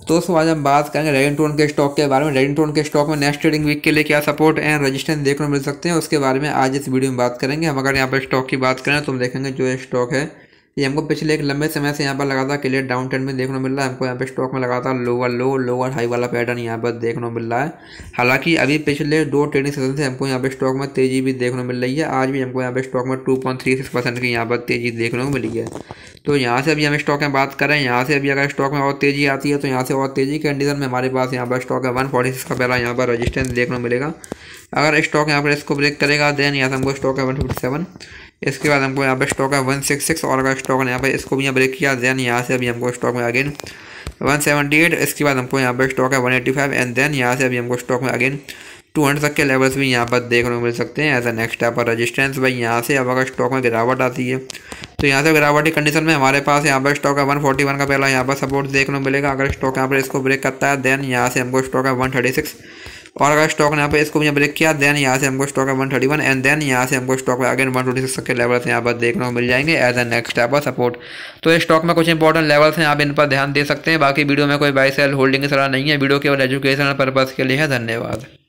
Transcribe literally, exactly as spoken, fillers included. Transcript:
दोस्तों आज हम बात करेंगे रेडिंगटन के स्टॉक के बारे में। रेडिंगटन के स्टॉक में नेक्स्ट ट्रेडिंग वीक के लिए क्या सपोर्ट एंड रेजिस्टेंस देखने को मिल सकते हैं, उसके बारे में आज इस वीडियो में बात करेंगे। हम अगर यहाँ पर स्टॉक की बात करें तो हम देखेंगे जो ये स्टॉक है ये हमको पिछले एक लंबे समय से यहाँ पर लगातार क्लियर डाउन ट्रेंड में देखने को मिल रहा है। हमको यहाँ पे स्टॉक में लगातार लोअर लो लोअर हाई वाला पैटर्न यहाँ पर देखने को मिल रहा है। हालांकि अभी पिछले दो ट्रेडिंग सेशन से हमको यहाँ पे स्टॉक में तेजी भी देखने को मिल रही है। आज भी हमको यहाँ पे स्टॉक में two point three six percent की यहाँ पर तेजी देखने को मिली है। तो यहाँ से अभी हम स्टॉक में बात करें, यहाँ से अभी अगर स्टॉक में और तेजी आती है तो यहाँ से और तेजी के कंडीशन में हमारे पास यहाँ पर स्टॉक है वन फोर्टी सिक्स का पहला यहाँ पर रजिस्टेंस देखने को मिलेगा। अगर स्टॉक यहाँ पर इसको ब्रेक करेगा देन यहाँ से हमको स्टॉक है वन फिफ्टी सेवन, इसके बाद हमको यहाँ पे स्टॉक है वन सिक्सटी सिक्स, और अगर स्टॉक ने यहाँ पे इसको भी यहाँ ब्रेक किया देन यहाँ से अभी हमको स्टॉक में अगेन वन सेवेंटी एट, इसके बाद हमको यहाँ पे स्टॉक है one eighty five and then यहाँ से अभी हमको स्टॉक में अगेन टू हंड्रेड तक के लेवल्स भी यहाँ पर देखने को मिल सकते हैं एज अ नेक्स्ट टाइप पर रजिस्टेंस। भाई यहाँ से अब अगर स्टॉक में गिरावट आती है तो यहाँ से गिरावट की कंडीशन में हमारे पास यहाँ पर स्टॉक है वन फोर्टी वन का पहला यहाँ पर सपोर्ट देखने को मिलेगा। अगर स्टॉक यहाँ पर इसको ब्रेक करता है देन यहाँ से हमको स्टॉक है वन थर्टी सिक्स, और अगर स्टॉक ने यहाँ पे इसको भी ब्रेक किया देन यहाँ से हमको स्टॉक है one thirty one and then यहाँ से हमको स्टॉक में अगेन वन ट्वेंटी सिक्स के लेवल्स यहाँ पर देखने को मिल जाएंगे as a next type of support. तो इस स्टॉक में कुछ इंपॉर्टेंट लेवल्स हैं, आप इन पर ध्यान दे सकते हैं। बाकी वीडियो में कोई बाय सेल होल्डिंग की सलाह नहीं है, वीडियो केवल एजुकेशनल पर्पज़ के लिए है। धन्यवाद।